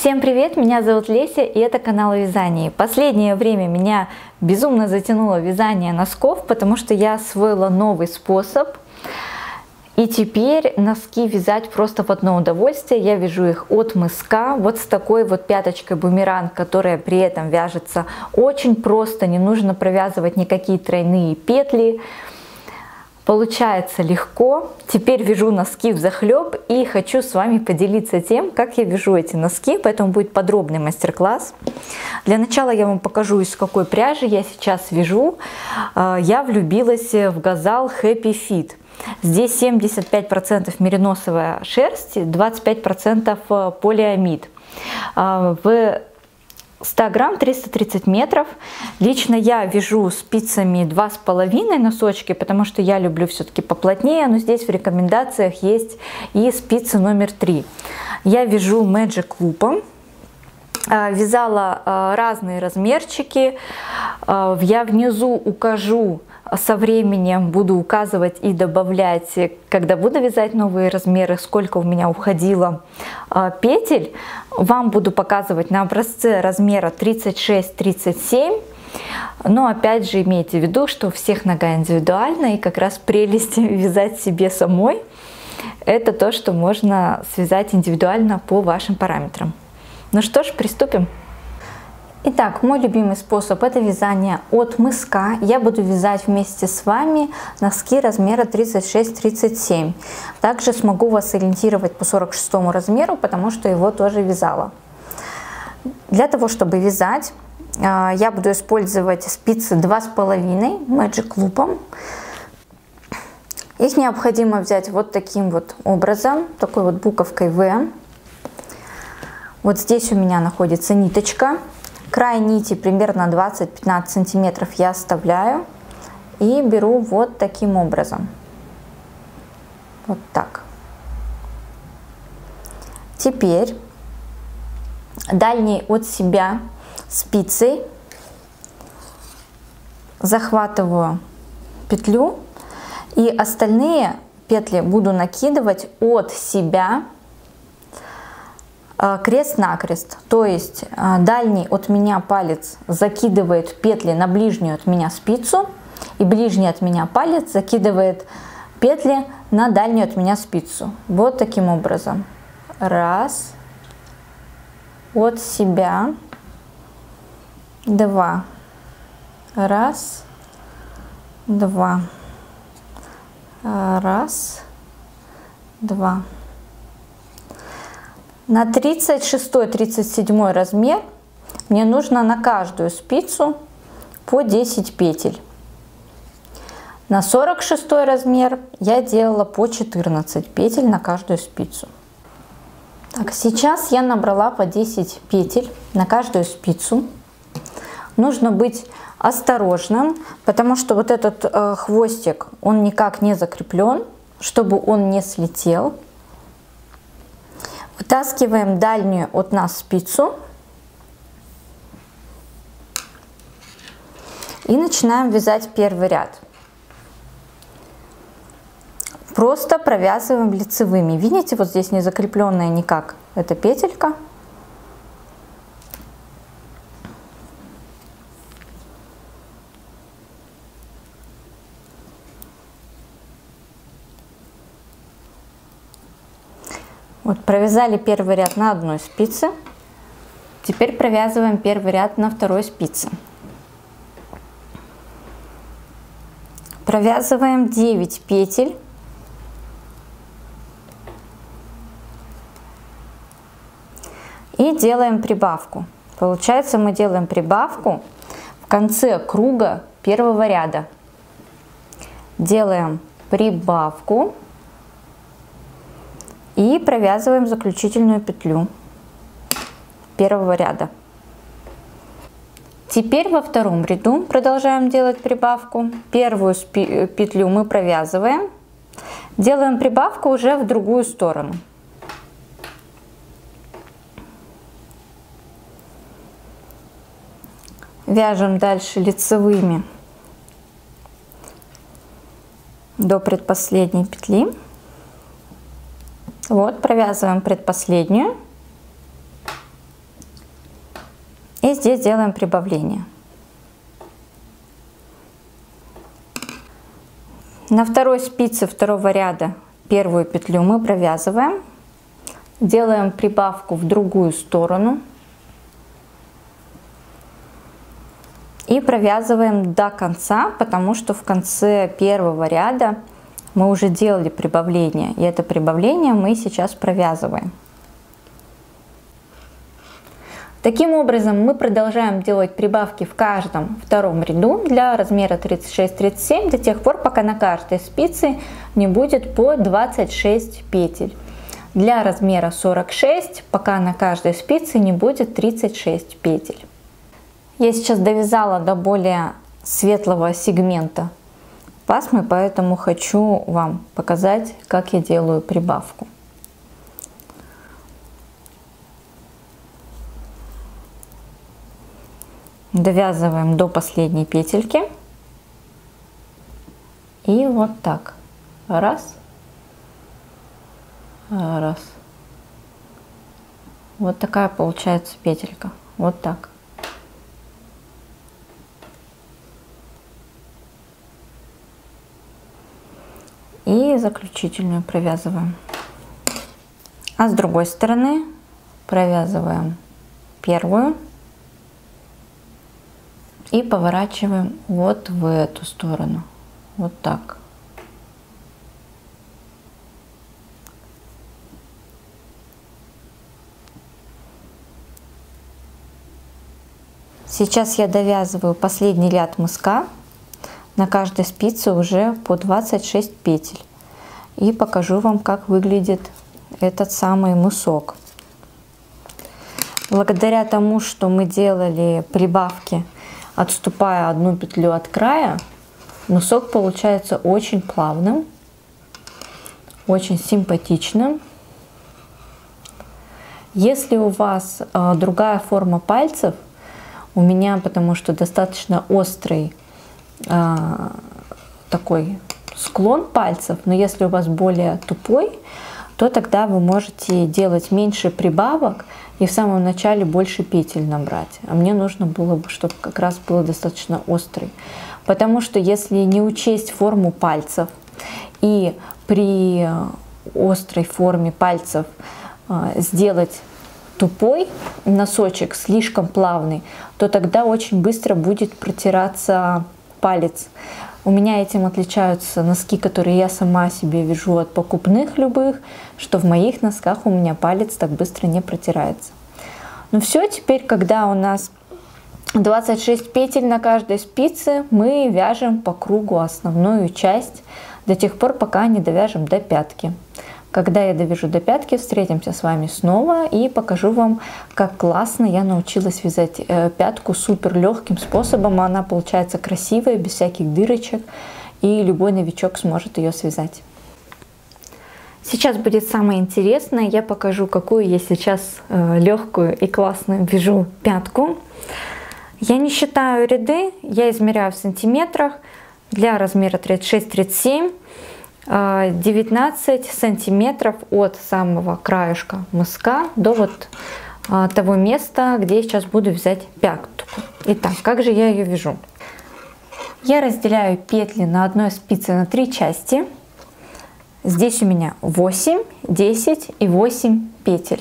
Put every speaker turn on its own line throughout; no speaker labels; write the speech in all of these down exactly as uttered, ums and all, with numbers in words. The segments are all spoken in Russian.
Всем привет, меня зовут Леся, и это канал о вязании. Последнее время меня безумно затянуло вязание носков, потому что я освоила новый способ. И теперь носки вязать просто в одно удовольствие. Я вяжу их от мыска, вот с такой вот пяточкой бумеранг, которая при этом вяжется очень просто, не нужно провязывать никакие тройные петли. Получается легко. Теперь вяжу носки взахлеб и хочу с вами поделиться тем, как я вяжу эти носки, поэтому будет подробный мастер-класс. Для начала я вам покажу, из какой пряжи я сейчас вяжу. Я влюбилась в Газал Happy Fit. Здесь семьдесят пять процентов мериносовая шерсть, двадцать пять процентов полиамид. В сто грамм триста тридцать метров. Лично я вяжу спицами два с половиной носочки, потому что я люблю все-таки поплотнее, но здесь в рекомендациях есть и спицы номер три. Я вяжу Magic Loop. Вязала разные размерчики. Я внизу укажу, со временем буду указывать и добавлять, когда буду вязать новые размеры, сколько у меня уходило петель. Вам буду показывать на образце размера тридцать шесть тридцать семь. Но опять же имейте в виду, что у всех нога индивидуальна, и как раз прелесть вязать себе самой — это то, что можно связать индивидуально по вашим параметрам. Ну что ж, приступим. Итак, мой любимый способ — это вязание от мыска. Я буду вязать вместе с вами носки размера тридцать шесть тридцать семь. Также смогу вас ориентировать по сорок шестому размеру, потому что его тоже вязала. Для того, чтобы вязать, я буду использовать спицы два с половиной Magic Loop. Их необходимо взять вот таким вот образом, такой вот буковкой V. Вот здесь у меня находится ниточка. Край нити примерно двадцать-пятнадцать сантиметров я оставляю и беру вот таким образом. Вот так. Теперь дальней от себя спицей захватываю петлю, и остальные петли буду накидывать от себя крест-накрест, то есть дальний от меня палец закидывает петли на ближнюю от меня спицу, и ближний от меня палец закидывает петли на дальнюю от меня спицу. Вот таким образом. Раз, от себя, два, раз, два, раз, два. На тридцать шестой тридцать седьмой размер мне нужно на каждую спицу по десять петель. На сорок шестой размер я делала по четырнадцать петель на каждую спицу. Так, сейчас я набрала по десять петель на каждую спицу. Нужно быть осторожным, потому что вот этот э, хвостик, он никак не закреплен, чтобы он не слетел. Вытаскиваем дальнюю от нас спицу и начинаем вязать первый ряд. Просто провязываем лицевыми. Видите, вот здесь не закрепленная никак эта петелька. Вот, провязали первый ряд на одной спице. Теперь провязываем первый ряд на второй спице. Провязываем девять петель. И делаем прибавку. Получается, мы делаем прибавку в конце круга первого ряда. Делаем прибавку. И провязываем заключительную петлю первого ряда. Теперь во втором ряду продолжаем делать прибавку. Первую петлю мы провязываем. Делаем прибавку уже в другую сторону. Вяжем дальше лицевыми до предпоследней петли. Вот, провязываем предпоследнюю. И здесь делаем прибавление. На второй спице второго ряда первую петлю мы провязываем, делаем прибавку в другую сторону и провязываем до конца, потому что в конце первого ряда мы уже делали прибавление, и это прибавление мы сейчас провязываем. Таким образом, мы продолжаем делать прибавки в каждом втором ряду для размера тридцать шесть тридцать семь до тех пор, пока на каждой спице не будет по двадцать шесть петель. Для размера сорок шесть, пока на каждой спице не будет тридцать шесть петель. Я сейчас довязала до более светлого сегмента пасмы, поэтому хочу вам показать, как я делаю прибавку. Довязываем до последней петельки. И вот так. Раз. Раз. Вот такая получается петелька. Вот так. И заключительную провязываем. А с другой стороны провязываем первую. И поворачиваем вот в эту сторону. Вот так. Сейчас я довязываю последний ряд мыска. На каждой спице уже по двадцать шесть петель. И покажу вам, как выглядит этот самый мысок. Благодаря тому, что мы делали прибавки, отступая одну петлю от края, мысок получается очень плавным, очень симпатичным. Если у вас э, другая форма пальцев, у меня, потому что достаточно острый э, такой склон пальцев, но если у вас более тупой, то тогда вы можете делать меньше прибавок и в самом начале больше петель набрать. А мне нужно было бы, чтобы как раз было достаточно острый. Потому что если не учесть форму пальцев и при острой форме пальцев сделать тупой носочек, слишком плавный, то тогда очень быстро будет протираться палец. У меня этим отличаются носки, которые я сама себе вяжу от покупных любых, что в моих носках у меня палец так быстро не протирается. Ну все, теперь, когда у нас двадцать шесть петель на каждой спице, мы вяжем по кругу основную часть до тех пор, пока не довяжем до пятки. Когда я довяжу до пятки, встретимся с вами снова и покажу вам, как классно я научилась вязать пятку супер легким способом. Она получается красивая, без всяких дырочек, и любой новичок сможет ее связать. Сейчас будет самое интересное. Я покажу, какую я сейчас легкую и классную вяжу пятку. Я не считаю ряды, я измеряю в сантиметрах. Для размера тридцать шесть тридцать семь. девятнадцать сантиметров от самого краешка мыска до вот а, того места, где я сейчас буду вязать пятку. Итак, как же я ее вяжу? Я разделяю петли на одной спице на три части. Здесь у меня восемь, десять и восемь петель.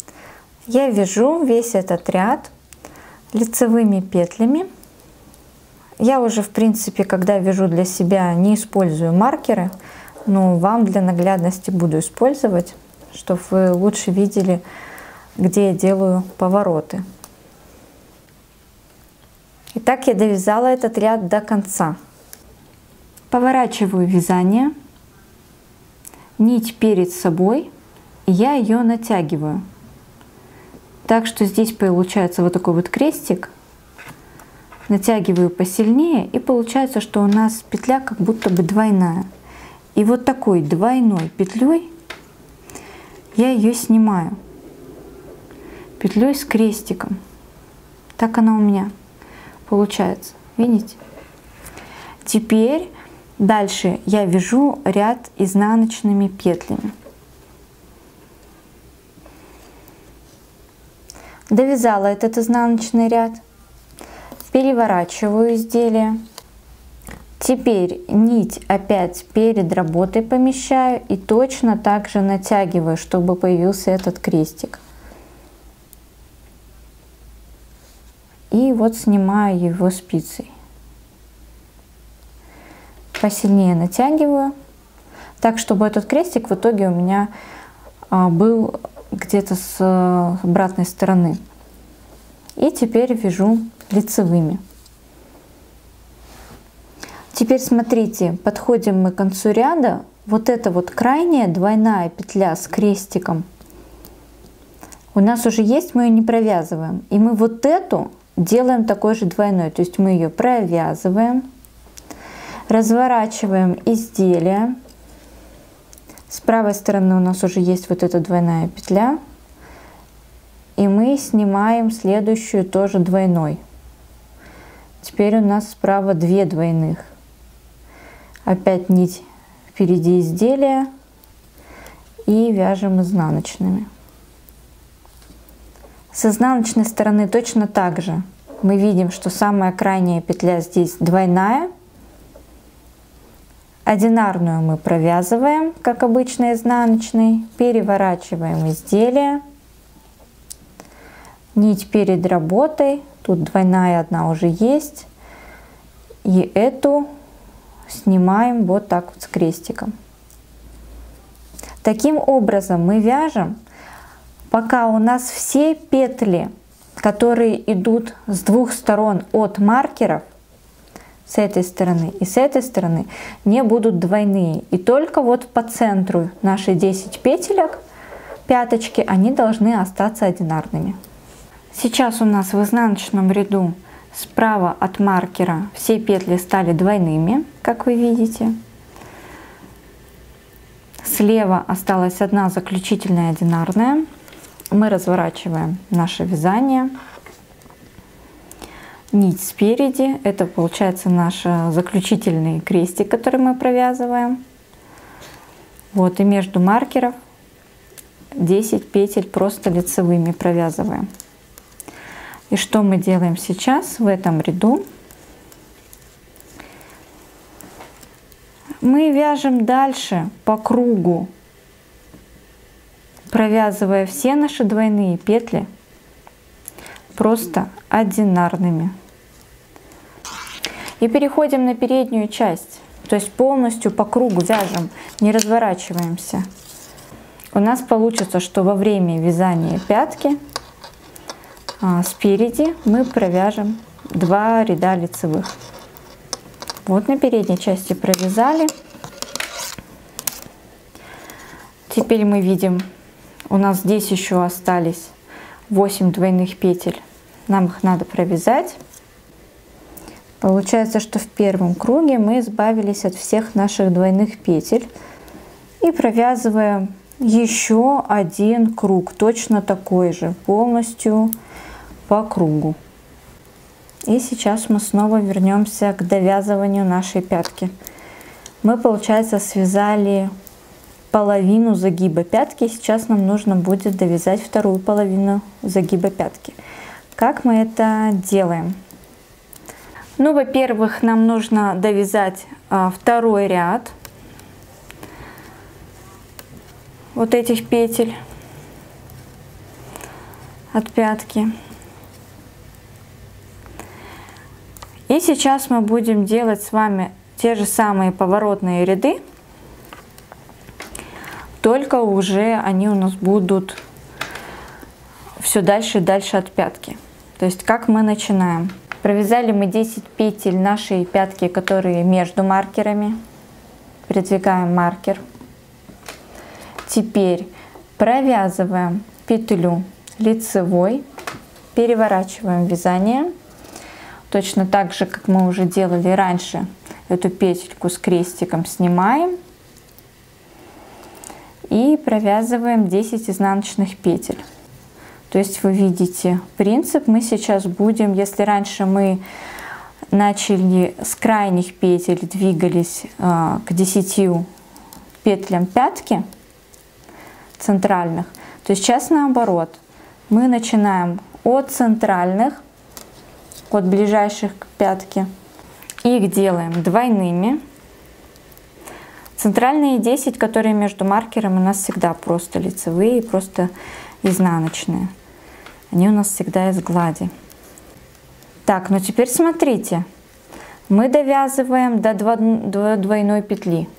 Я вяжу весь этот ряд лицевыми петлями. Я уже, в принципе, когда вяжу для себя, не использую маркеры. Но вам для наглядности буду использовать, чтобы вы лучше видели, где я делаю повороты. Итак, я довязала этот ряд до конца. Поворачиваю вязание, нить перед собой, и я ее натягиваю. Так что здесь получается вот такой вот крестик. Натягиваю посильнее, и получается, что у нас петля как будто бы двойная. И вот такой двойной петлей я ее снимаю. Петлей с крестиком. Так она у меня получается. Видите? Теперь дальше я вяжу ряд изнаночными петлями. Довязала этот изнаночный ряд, переворачиваю изделие. Теперь нить опять перед работой помещаю и точно так же натягиваю, чтобы появился этот крестик. И вот снимаю его спицей. Посильнее натягиваю, так чтобы этот крестик в итоге у меня был где-то с обратной стороны. И теперь вяжу лицевыми. Теперь смотрите, подходим мы к концу ряда. Вот эта вот крайняя двойная петля с крестиком у нас уже есть, мы ее не провязываем. И мы вот эту делаем такой же двойной, то есть мы ее провязываем, разворачиваем изделие. С правой стороны у нас уже есть вот эта двойная петля, и мы снимаем следующую тоже двойной. Теперь у нас справа две двойных. Опять нить впереди изделия и вяжем изнаночными. С изнаночной стороны точно так же мы видим, что самая крайняя петля здесь двойная. Одинарную мы провязываем, как обычно изнаночной, переворачиваем изделие, нить перед работой, тут двойная одна уже есть, и эту снимаем вот так вот с крестиком. Таким образом мы вяжем, пока у нас все петли, которые идут с двух сторон от маркеров, с этой стороны и с этой стороны, не будут двойные. И только вот по центру наши десять петелек, пяточки, они должны остаться одинарными. Сейчас у нас в изнаночном ряду справа от маркера все петли стали двойными, как вы видите. Слева осталась одна заключительная одинарная. Мы разворачиваем наше вязание. Нить спереди, это получается наш заключительный крестик, который мы провязываем. Вот, и между маркеров десять петель просто лицевыми провязываем. И что мы делаем сейчас в этом ряду? Мы вяжем дальше по кругу, провязывая все наши двойные петли просто одинарными. И переходим на переднюю часть, то есть полностью по кругу вяжем, не разворачиваемся. У нас получится, что во время вязания пятки а, спереди мы провяжем два ряда лицевых. Вот на передней части провязали. Теперь мы видим, у нас здесь еще остались восемь двойных петель. Нам их надо провязать. Получается, что в первом круге мы избавились от всех наших двойных петель и провязываем еще один круг, точно такой же, полностью по кругу. И сейчас мы снова вернемся к довязыванию нашей пятки. Мы, получается, связали половину загиба пятки. Сейчас нам нужно будет довязать вторую половину загиба пятки. Как мы это делаем? Ну, во-первых, нам нужно довязать а, второй ряд вот этих петель от пятки. И сейчас мы будем делать с вами те же самые поворотные ряды, только уже они у нас будут все дальше и дальше от пятки. То есть как мы начинаем? Провязали мы десять петель нашей пятки, которые между маркерами. Придвигаем маркер. Теперь провязываем петлю лицевой, переворачиваем вязание. Точно так же, как мы уже делали раньше, эту петельку с крестиком снимаем. И провязываем десять изнаночных петель. То есть вы видите принцип, мы сейчас будем, если раньше мы начали с крайних петель, двигались э, к десяти петлям пятки центральных, то сейчас наоборот, мы начинаем от центральных, от ближайших к пятке. Их делаем двойными. Центральные десять, которые между маркером, у нас всегда просто лицевые, просто изнаночные. Они у нас всегда из глади. Так, ну теперь смотрите. Мы довязываем до двойной петли.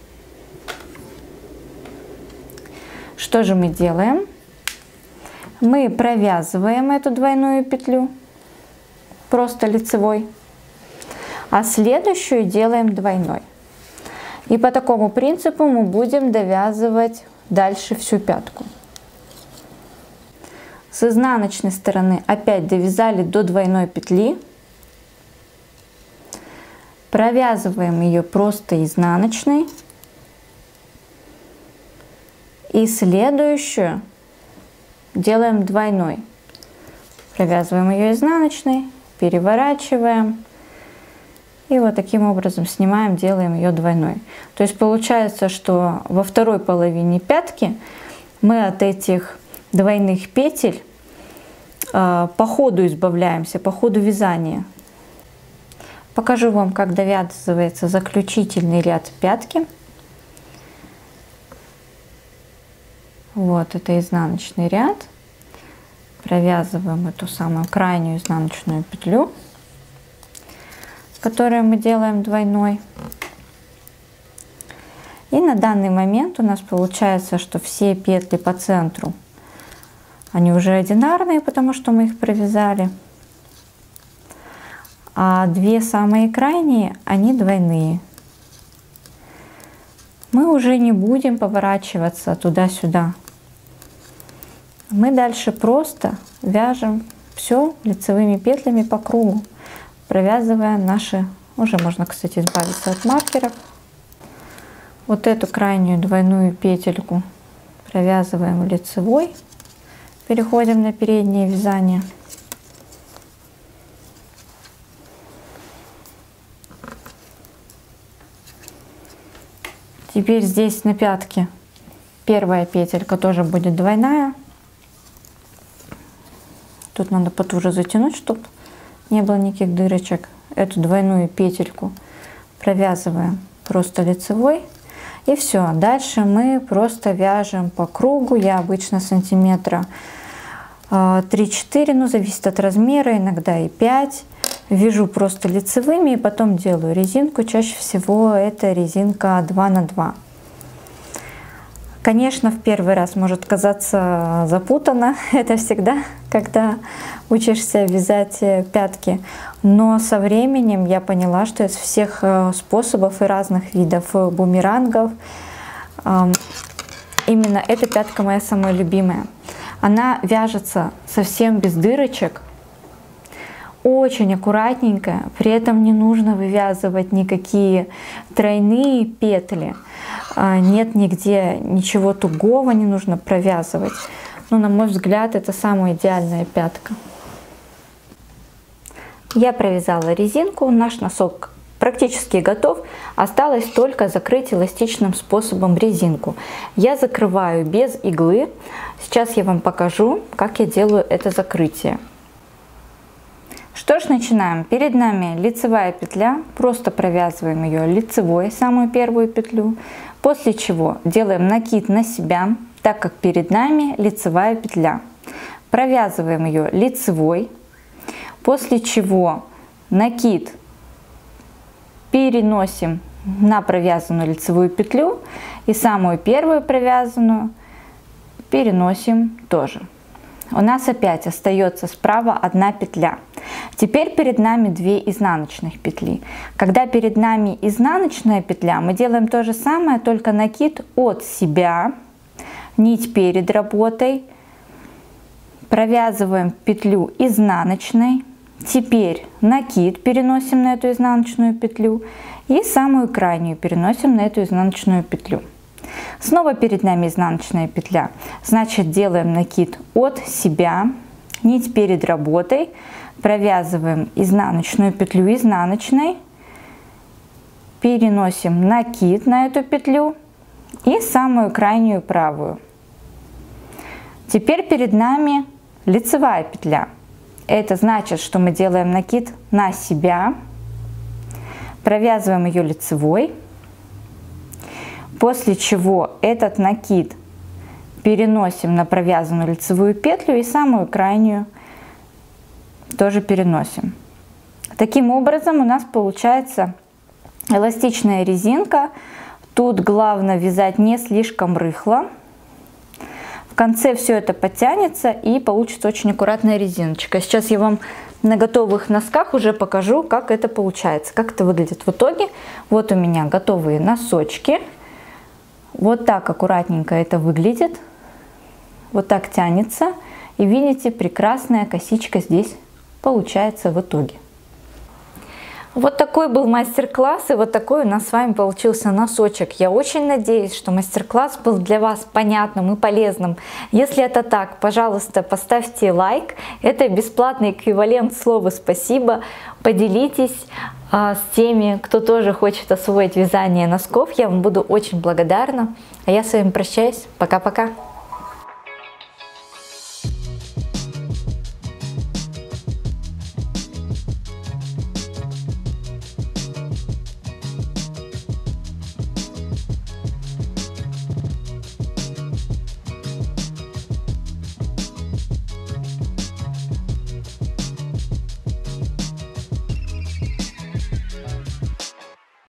Что же мы делаем? Мы провязываем эту двойную петлю, просто лицевой, а следующую делаем двойной. И по такому принципу мы будем довязывать дальше всю пятку. С изнаночной стороны опять довязали до двойной петли. Провязываем ее просто изнаночной. И следующую делаем двойной. Провязываем ее изнаночной, переворачиваем. И вот таким образом снимаем, делаем ее двойной. То есть получается, что во второй половине пятки мы от этих двойных петель э, по ходу избавляемся, по ходу вязания. Покажу вам, как довязывается заключительный ряд пятки. Вот это изнаночный ряд. Провязываем эту самую крайнюю изнаночную петлю, которую мы делаем двойной. И на данный момент у нас получается, что все петли по центру, они уже одинарные, потому что мы их провязали. А две самые крайние, они двойные. Мы уже не будем поворачиваться туда-сюда. Мы дальше просто вяжем все лицевыми петлями по кругу, провязывая наши, уже можно, кстати, избавиться от маркеров. Вот эту крайнюю двойную петельку провязываем лицевой, переходим на переднее вязание. Теперь здесь на пятке первая петелька тоже будет двойная. Тут надо потуже затянуть, чтобы не было никаких дырочек. Эту двойную петельку провязываем просто лицевой. И все. Дальше мы просто вяжем по кругу. Я обычно сантиметра три-четыре, ну зависит от размера, иногда и пять. Вяжу просто лицевыми и потом делаю резинку. Чаще всего это резинка два на два. Конечно, в первый раз может казаться запутанно, это всегда, когда учишься вязать пятки, но со временем я поняла, что из всех способов и разных видов бумерангов именно эта пятка моя самая любимая. Она вяжется совсем без дырочек, очень аккуратненько, при этом не нужно вывязывать никакие тройные петли. Нет нигде ничего тугого, не нужно провязывать. Но, на мой взгляд, это самая идеальная пятка. Я провязала резинку, наш носок практически готов. Осталось только закрыть эластичным способом резинку. Я закрываю без иглы. Сейчас я вам покажу, как я делаю это закрытие. Что ж, начинаем. Перед нами лицевая петля, просто провязываем ее лицевой, самую первую петлю, после чего делаем накид на себя, так как перед нами лицевая петля. Провязываем ее лицевой, после чего накид переносим на провязанную лицевую петлю и самую первую провязанную переносим тоже. У нас опять остается справа одна петля. Теперь перед нами две изнаночных петли. Когда перед нами изнаночная петля, мы делаем то же самое, только накид от себя, нить перед работой, провязываем петлю изнаночной, теперь накид переносим на эту изнаночную петлю и самую крайнюю переносим на эту изнаночную петлю. Снова перед нами изнаночная петля, значит делаем накид от себя, нить перед работой, провязываем изнаночную петлю изнаночной, переносим накид на эту петлю и самую крайнюю правую. Теперь перед нами лицевая петля. Это значит, что мы делаем накид на себя, провязываем ее лицевой, после чего этот накид переносим на провязанную лицевую петлю и самую крайнюю тоже переносим. Таким образом у нас получается эластичная резинка. Тут главное вязать не слишком рыхло. В конце все это подтянется и получится очень аккуратная резиночка. Сейчас я вам на готовых носках уже покажу, как это получается, как это выглядит в итоге. Вот у меня готовые носочки. Вот так аккуратненько это выглядит. Вот так тянется. И видите, прекрасная косичка здесь получается в итоге. Вот такой был мастер-класс, и вот такой у нас с вами получился носочек. Я очень надеюсь, что мастер-класс был для вас понятным и полезным. Если это так, пожалуйста, поставьте лайк. Это бесплатный эквивалент слова «спасибо». Поделитесь а, с теми, кто тоже хочет освоить вязание носков. Я вам буду очень благодарна. А я с вами прощаюсь. Пока-пока.